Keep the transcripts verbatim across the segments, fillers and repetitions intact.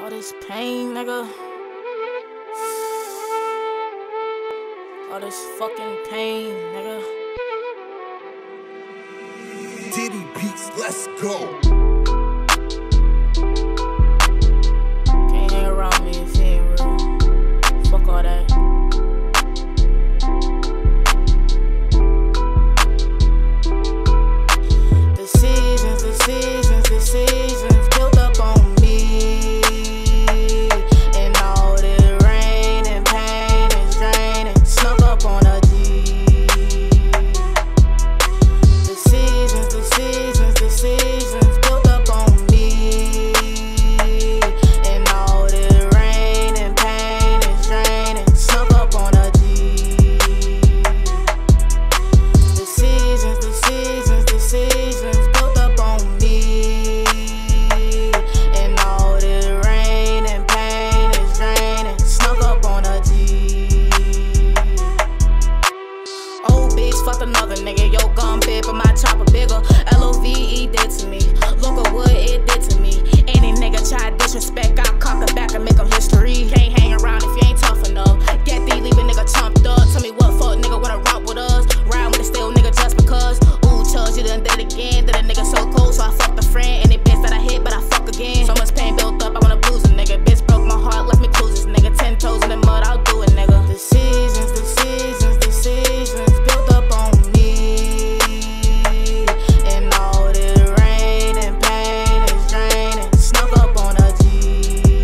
All this pain, nigga. All this fucking pain, nigga. Diddy Beats, let's go. Can't hang around me if you ain't real. Fuck all that. The seasons, the seasons, the seasons built up on me. And all the rain and pain is draining, snuck up on a G. The seasons, the seasons, the seasons built up on me. And all the rain and pain is draining, snuck up on a G. The seasons, the seasons, the seasons built up on me. And all the rain and pain is draining, snuck up on a G. Old bitch fucked another nigga, yo gun big but my chopper bigger. L O V E did to me, look at what it did to me. Any nigga try disrespect, I'll cock it back and make him history. Can't hang around if you ain't tough enough. Get thee, leave a nigga chumped up. Tell me what fuck nigga wanna romp with us. Ride with a stale nigga just because. Ooh, Chubbs, you done did it again. Did a nigga so cold, so I fucked a friend. Any bitch that I hit, but I fuck again. So much pain built up, I wanna bruise a nigga. Bitch broke my heart, left me clueless, nigga. Ten toes in the mud, I'll do it, nigga. The seasons, the seasons, the seasons built up on me. And all the rain and pain is draining, snuck up on a G.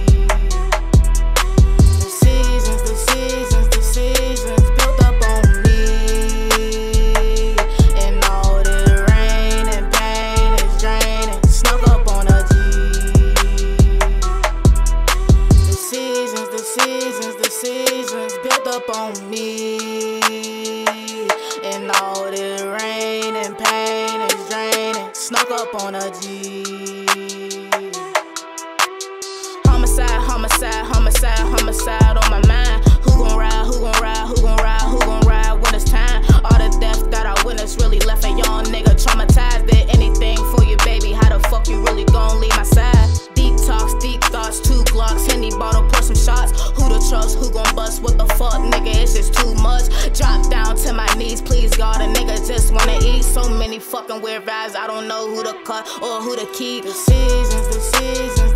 The seasons, the seasons, the seasons built up on me. And all the rain and pain is draining, snuck up on a G. The seasons, the seasons, the seasons built up on me. And all the rain and pain is draining, snuck up on a G. Homicide, homicide, homicide, homicide on my mind. Who gon' ride, who gon' ride, who gon' ride, who gon' ride when it's time? All the death that I witnessed really left a young nigga traumatized. Did anything for you, baby, how the fuck you really gon' leave my side? Deep talks, deep thoughts, two Glocks, Henny bottle, pour some shots. Who to trust, who gon' bust, what the fuck, nigga, it's just too much. Drop down to my knees, please God, a nigga just wanna eat. So many fucking weird vibes, I don't know who to cut or who to keep. The seasons, the seasons,